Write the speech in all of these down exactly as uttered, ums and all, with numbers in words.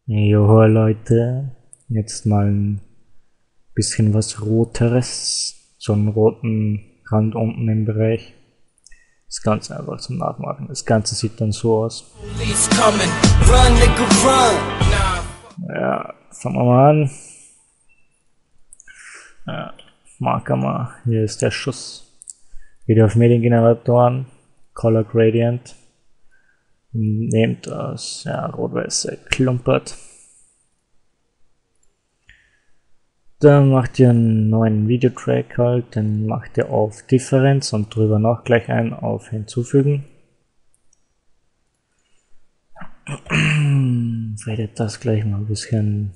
Joho Leute, jetzt mal ein bisschen was Roteres, so einen roten Rand unten im Bereich. Das Ganze einfach zum Nachmachen. Das Ganze sieht dann so aus. Ja, fangen wir mal an. Ja, marker mal. Hier ist der Schuss. Wieder auf Mediengeneratoren, Color Gradient. Nehmt das, ja, rot-weiße Klumpert. Dann macht ihr einen neuen Videotrack halt, dann macht ihr auf Differenz und drüber noch gleich ein auf Hinzufügen. Redet das gleich mal ein bisschen.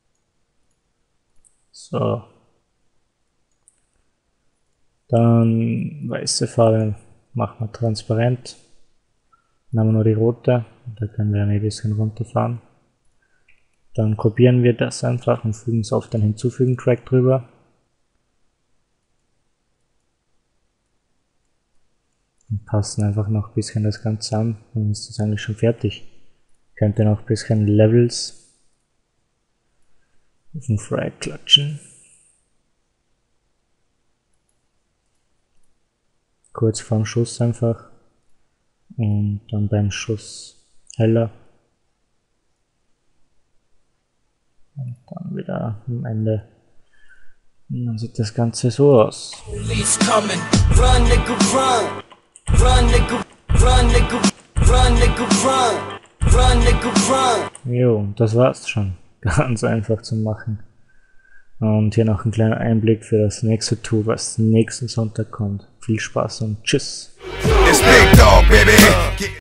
So. Dann weiße Farbe machen wir transparent. Dann haben wir nur die rote, da können wir ein bisschen runterfahren. Dann kopieren wir das einfach und fügen es auf den Hinzufügen-Track drüber. Und passen einfach noch ein bisschen das Ganze an, dann ist das eigentlich schon fertig. Könnt ihr noch ein bisschen Levels auf den Fry klatschen. Kurz vorm Schuss einfach. Und dann beim Schuss heller. Und dann wieder am Ende. Und dann sieht das Ganze so aus. Jo, das war's schon. Ganz einfach zu machen. Und hier noch ein kleiner Einblick für das nächste Tool, was nächsten Sonntag kommt. Viel Spaß und tschüss.